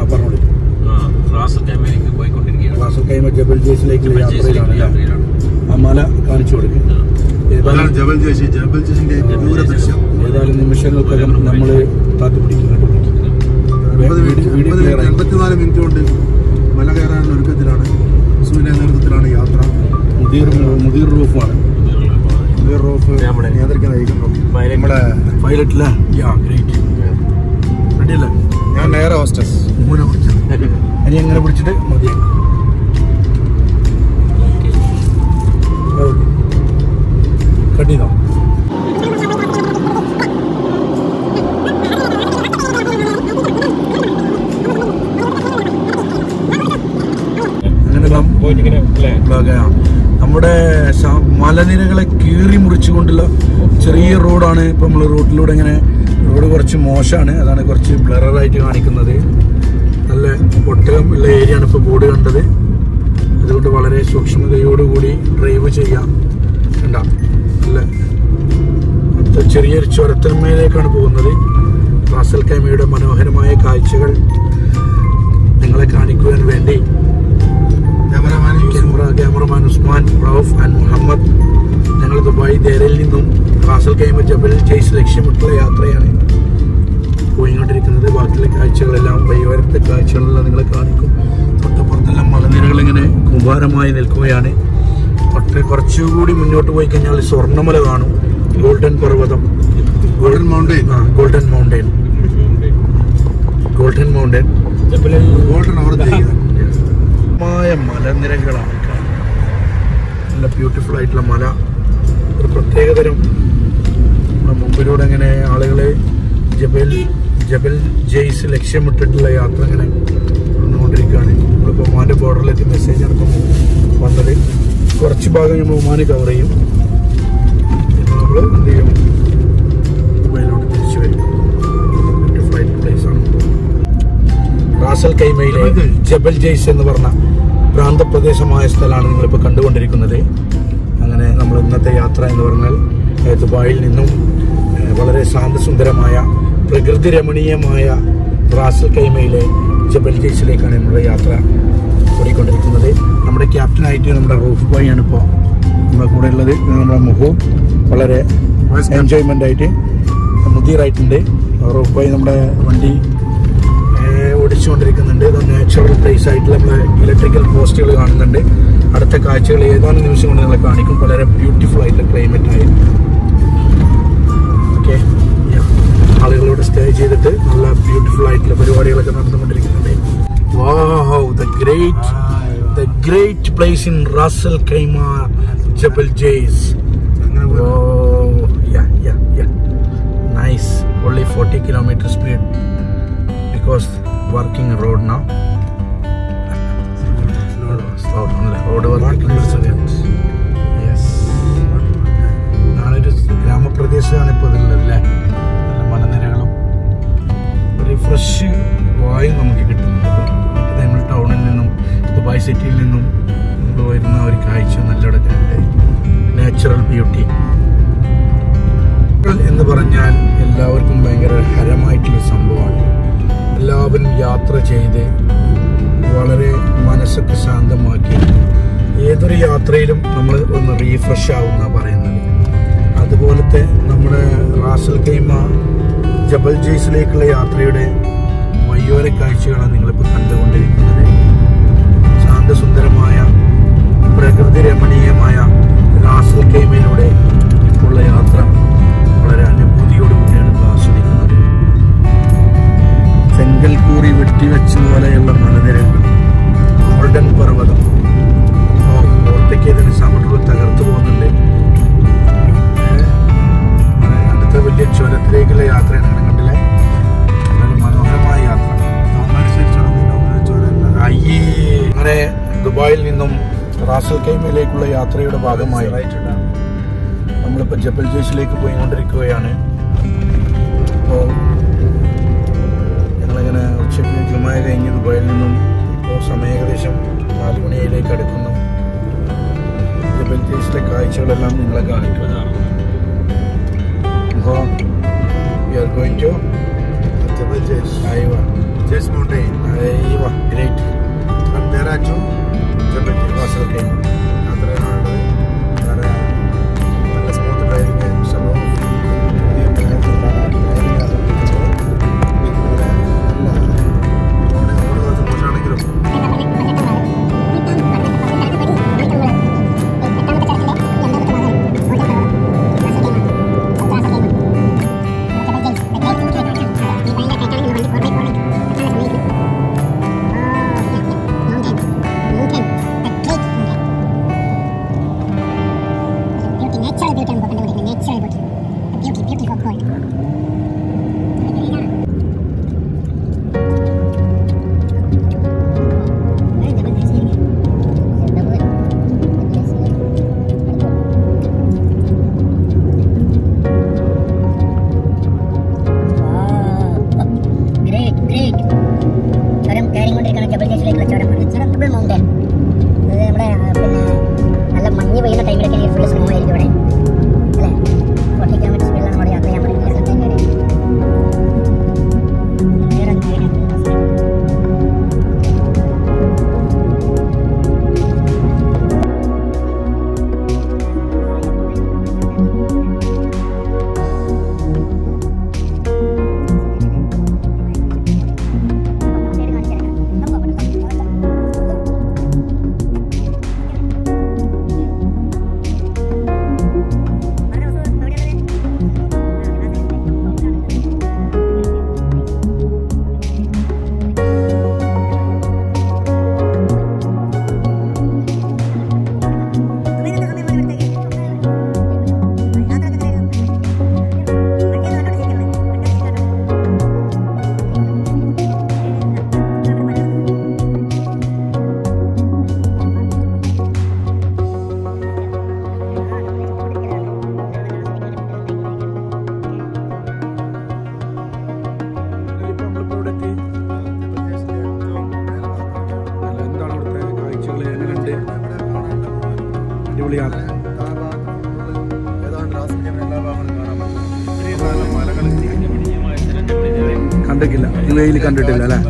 പറഞ്ഞോളൂ. Ras al Khaimah ജബൽ ജയ്സിലേക്കുള്ള യാത്രയിലാണ്. ആ മല കാണിച്ചു കൊടുക്കും. ഏതാനും നിമിഷങ്ങൾക്കകം നമ്മൾ കാത്തുപിടിക്കുന്നുണ്ട്. 84 മിനിറ്റ് കൊണ്ട് മല കയറാനുള്ള ഒരുക്കത്തിലാണ്. സുവിന്റെ നേതൃത്വത്തിലാണ് യാത്ര. മുദീർ റൂഫാണ്. മുദീർ റൂഫ് നിയന്ത്രിക്കുന്നതായിരിക്കും നമ്മുടെ പൈലറ്റില്ല. റെഡിയല്ലേ? ഞാൻ നേരെ ഹോസ്റ്റസ് ഇനി എങ്ങനെ പിടിച്ചിട്ട് മതി. കട്ടിയതോ? നമ്മുടെ മലനിരകളെ കീറി മുറിച്ചുകൊണ്ടുള്ള ചെറിയ റോഡാണ്. ഇപ്പൊ നമ്മള് റോഡിലൂടെ ഇങ്ങനെ റോഡ് കുറച്ച് മോശമാണ്, അതാണ് കുറച്ച് ബ്ലറായിട്ട് കാണിക്കുന്നത്. നല്ല ഒട്ടകം ഉള്ള ഏരിയ ആണ് ഇപ്പൊ ബോർഡ് കണ്ടത്. അതുകൊണ്ട് വളരെ സൂക്ഷ്മതയോടുകൂടി ഡ്രൈവ് ചെയ്യാം. കണ്ട നല്ല ചെറിയൊരു ചുരത്തിന്മേലേക്കാണ് പോകുന്നത്. റാസൽ ഖൈമയുടെ മനോഹരമായ കാഴ്ചകൾ നിങ്ങളെ കാണിക്കുവാൻ വേണ്ടി ക്യാമറമാൻ ഉസ്മാൻ, റൌഫ് ആൻഡ് മുഹമ്മദ് ഞങ്ങൾ ദുബായ് ദേരയിൽ നിന്നും റാസൽ ഖൈമ ജബൽ ജയ്സ് ലക്ഷ്യമിട്ടുള്ള യാത്രയാണ് പോയിക്കൊണ്ടിരിക്കുന്നത്. ബാക്കിയുള്ള കാഴ്ചകളെല്ലാം വൈകുന്നേരത്തെ കാഴ്ചകളെല്ലാം നിങ്ങളെ കാണിക്കും. തൊട്ടപ്പുറത്തെല്ലാം മലനിരകൾ ഇങ്ങനെ കുമ്പാരമായി നിൽക്കുകയാണ്. കുറച്ചുകൂടി മുന്നോട്ട് പോയി കഴിഞ്ഞാൽ സ്വർണ്ണമല കാണും. ഗോൾഡൻ പർവ്വതം, golden mountain, golden mountain, golden mountain, മലനിരകളാണ്. നല്ല ബ്യൂട്ടിഫുൾ ആയിട്ടുള്ള മല. ഒരു പ്രത്യേകതരം മുമ്പിലൂടെ ഇങ്ങനെ ആളുകളെ ജബൽ ജയ്സ് ലക്ഷ്യമിട്ടിട്ടുള്ള യാത്ര ഇങ്ങനെ വന്നുകൊണ്ടിരിക്കുകയാണ്. നമ്മളിപ്പോൾ ഒമാൻ്റെ ബോർഡറിലേക്ക് മെസ്സേജാണ് ഇപ്പം വന്നത്. കുറച്ച് ഭാഗം നമ്മൾ ഒമാന് കവർ ചെയ്യും. നമ്മൾ എന്ത് ചെയ്യും, ദുബായിലോട്ട് തിരിച്ചു വരും. ബ്യൂട്ടിഫുൾ ആയിട്ടുള്ള പ്ലേസാണ് റാസൽ ഖൈമയിലെ ജബൽ ജയ്സ് എന്ന് പറഞ്ഞ പ്രാന്തപ്രദേശമായ സ്ഥലമാണ് നിങ്ങളിപ്പോൾ കണ്ടുകൊണ്ടിരിക്കുന്നത്. അങ്ങനെ നമ്മൾ ഇന്നത്തെ യാത്ര എന്ന് പറഞ്ഞാൽ ദുബായിൽ നിന്നും വളരെ ശാന്തസുന്ദരമായ പ്രകൃതി രമണീയമായ റാസൽ ഖൈമയിലെ ജബൽ ജയ്സിലേക്കാണ് നമ്മുടെ യാത്ര ഓടിക്കൊണ്ടിരിക്കുന്നത്. നമ്മുടെ ക്യാപ്റ്റനായിട്ട് നമ്മുടെ റൂഫ് ബോയ് ആണ് ഇപ്പോൾ നമ്മുടെ കൂടെ ഉള്ളത്. നമ്മുടെ മുഹു വളരെ എൻജോയ്മെൻ്റ് ആയിട്ട് മുദീറായിട്ടുണ്ട്. റൂഫ് ബോയ് നമ്മുടെ വണ്ടി ഓടിച്ചുകൊണ്ടിരിക്കുന്നുണ്ട്. നാച്ചുറൽ പ്ലേസ് ആയിട്ടുള്ള നമ്മളെ ഇലക്ട്രിക്കൽ പോസ്റ്റുകൾ കാണുന്നുണ്ട്. അടുത്ത കാഴ്ചകൾ ഏതാനും നിമിഷം കൊണ്ട് നിങ്ങളെ കാണിക്കും. വളരെ ബ്യൂട്ടിഫുൾ ആയിട്ടുള്ള ക്ലൈമറ്റ് ആയി. ഓക്കെ, ആളുകളോട് സ്റ്റേ ചെയ്തിട്ട് നല്ല ബ്യൂട്ടിഫുൾ ആയിട്ടുള്ള പരിപാടികളൊക്കെ നടന്നുകൊണ്ടിരിക്കുന്നുണ്ട്. Wow, the great place in Ras Al Khaimah, Jabal Jais. Oh, yeah. Nice. Only 40 km speed because working road now. Slow down. Road working. Yes. നാളൊരു ഗ്രാമപ്രദേശമാണ് ഇപ്പോൾ ഇതിലുള്ളതല്ലേ. നല്ല മലനിരകളും ഒരു ഫ്രഷ് വായു നമുക്ക് കിട്ടുന്നുണ്ട്. നമ്മൾ ടൗണിൽ നിന്നും ദുബായ് സിറ്റിയിൽ നിന്നും നമ്മൾ വരുന്ന ഒരു കാഴ്ച നല്ലടക്കം നാച്ചുറൽ ബ്യൂട്ടി എന്ന് പറഞ്ഞാൽ എല്ലാവർക്കും ഭയങ്കര ഹരമായിട്ടുള്ള സംഭവമാണ്. എല്ലാവരും യാത്ര ചെയ്ത് വളരെ മനസ്സൊക്കെ ശാന്തമാക്കി ഏതൊരു യാത്രയിലും നമ്മൾ ഒന്ന് റീഫ്രഷ് ആവുന്ന പറയുന്നത്. അതുപോലത്തെ നമ്മുടെ റാസൽ ഖൈമ ജബൽ ജയ്സിലേക്കുള്ള യാത്രയുടെ വയ്യോര കാഴ്ചകളാണ് നിങ്ങളിപ്പോൾ കണ്ടുകൊണ്ടിരിക്കുന്നത്. ശാന്തസുന്ദരമായ പ്രകൃതി രമണീയമായ റാസൽ ഖൈമയിലൂടെ ഉള്ള യാത്ര വളരെ അനുഭൂതിയോടുകൂടിയാണ് ആസ്വദിക്കുന്നത്. ചെങ്കൽ കൂറി വെട്ടിവെച്ചതുപോലെയുള്ള മലനിരകൾ, ഗോൾഡൻ പർവ്വതം, പുറത്തേക്ക് ഇതിന് സമട്ടുള്ള തകർത്തു പോകുന്നുണ്ട്. അടുത്ത വലിയ ചുരത്തിലേക്കുള്ള യാത്രയാണ് കണ്ടില്ലേ. മനോഹരമായ യാത്ര. അങ്ങനെ ദുബായിൽ നിന്നും റാസൽ ഖൈമയിലേക്കുള്ള യാത്രയുടെ ഭാഗമായി നമ്മളിപ്പോൾ ജബൽ ജയ്സിലേക്ക് പോയിക്കൊണ്ടിരിക്കുകയാണ്. ഇപ്പോൾ ഞങ്ങളിങ്ങനെ ഉച്ചയ്ക്ക് ജുമ കഴിഞ്ഞ് ദുബായിൽ നിന്നും ഇപ്പോൾ സമയം ഏകദേശം 4 മണിയിലേക്ക് അടുക്കുന്നു. ജബൽ ജയ്സിലെ കാഴ്ചകളെല്ലാം നിങ്ങളെ കാണിക്കുന്നതാണ്. അപ്പോൾ we are going to Jabal Jais. Jais Mountain. അടിപൊളിയാണ്. കണ്ടിട്ടില്ല, യുഎഇയിൽ കണ്ടിട്ടില്ല അല്ലേ?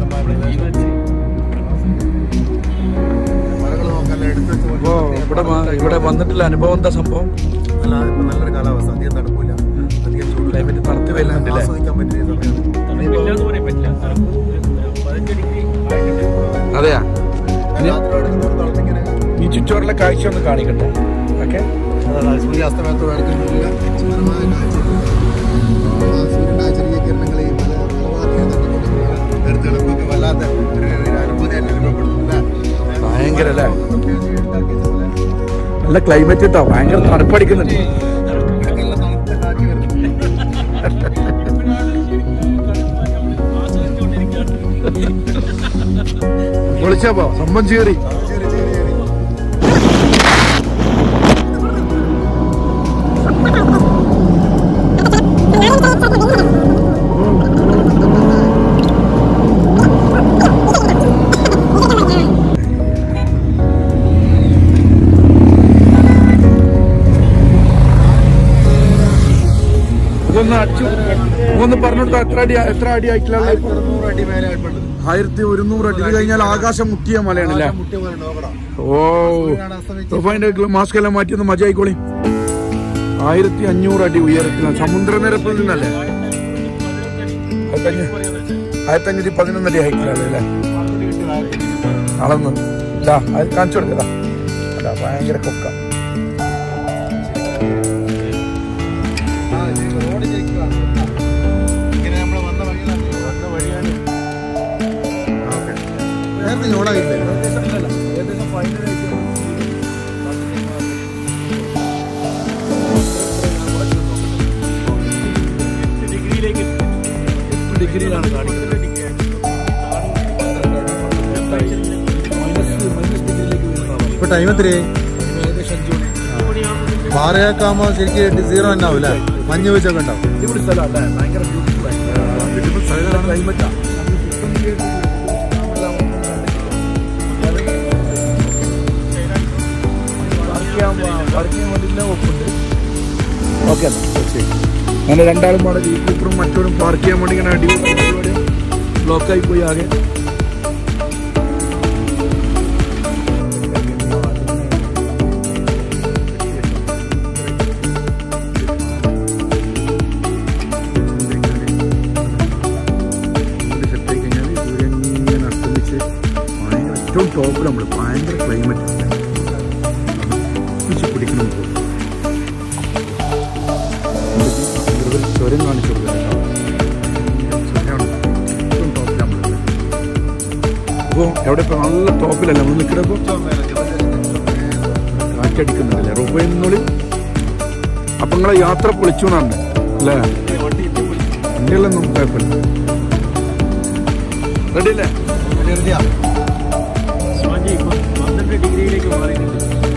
അപ്പോ ഇവിടെ വന്നിട്ടുള്ള അനുഭവം എന്താ സംഭവം? നല്ലൊരു കാലാവസ്ഥ, അധികം തണുപ്പില്ല, അധികം ചൂട്, ക്ലൈമറ്റ് തണുത്ത് വരുന്നുണ്ടല്ലേ? ആസ്വദിക്കാൻ പറ്റിയ സമയമാണ്. അതെയാ. ഈ ചുറ്റോറിലെ കാഴ്ച ഒന്ന് കാണിക്കട്ടെ. ഓക്കെ, സൂര്യാസ്തമയത്ത് കാണിക്കുന്നില്ല, സുന്ദരമായ കാഴ്ച. സൂര്യന്റെ ചെറിയ കിരണങ്ങൾ ഈ എടുത്തെടുപ്പൊക്കെ വല്ലാത്ത ഒരു അനുഭൂതി അനുഭവപ്പെടുന്നില്ല. ഭയങ്കര അല്ലേ? നല്ല ക്ലൈമറ്റ് ഇട്ടോ, ഭയങ്കര തണുപ്പടിക്കുന്നുണ്ട്. വിളിച്ചപ്പോ സംഭം ചേറി. ഒന്ന് പറഞ്ഞോട്ട് എത്ര അടി ആയിട്ടില്ല? 1100 അടി. ഇത് കഴിഞ്ഞാൽ ആകാശം മുട്ടിയ മലയാണല്ലേ? ഓ, മാസ്ക് എല്ലാം മാറ്റിയൊന്ന് മജ ആയിക്കോളി. 1500 അടി ഉയരത്തിലാണ്, സമുദ്രനിരപ്പിൽ നിന്നല്ലേ? 1511 അടി ഹൈറ്റിലാണ് അല്ലേ? അളന്ന് ഇതാ അത് കാണിച്ചു കൊടുക്കതാ. അതാ ഭയങ്കര കൊക്ക. ഡിഗ്രിയിലാണ് കാണിക്കുന്നത്. ഇപ്പൊ ടൈം എത്രയായി? ഏകദേശം 5 മണി. പാറയൊക്കെ ആകുമ്പോ ശരിക്കും 0 തന്നെ ആവും അല്ലേ? മഞ്ഞ് വെച്ചൊക്കെ ഉണ്ടാവും. അടിപൊളി സ്ഥലം അല്ലേ? ഭയങ്കര ബ്യൂട്ടിഫുൾ സ്ഥലമാണ്, ക്ലൈമറ്റാ. ഓക്കെ, അങ്ങനെ രണ്ടാളും പാടെ ഈ കൂപ്പറും മറ്റോടും പാർക്ക് ചെയ്യാൻ വേണ്ടി ഇങ്ങനെ അടിപൊളി ബ്ലോക്കായി പോയി ആകെ. സെറ്റായി കഴിഞ്ഞാൽ സൂര്യൻ ഇങ്ങനെ അസ്തമിച്ച് ഭയങ്കര ഏറ്റവും ടോപ്പിൽ നമ്മൾ ഭയങ്കര ക്ലൈമറ്റ് പിടിക്കണം. ചുരം കാണിച്ചു കൊടുക്കുന്നത് അപ്പോൾ എവിടെ ഇപ്പോൾ നല്ല ടോപ്പിലല്ല നമ്മൾ നിൽക്കിടപ്പോൾ കാറ്റടിക്കുന്നുണ്ടല്ലേ റൂപയെന്നുള്ളിൽ. അപ്പം നിങ്ങളെ യാത്ര പൊളിച്ചു എന്നാണ് അല്ലേ? വണ്ടികളൊന്നും കുഴപ്പമില്ല. റെഡി അല്ലേ? 12 ഡിഗ്രിയിലേക്ക് മാറിയിട്ടുണ്ട്.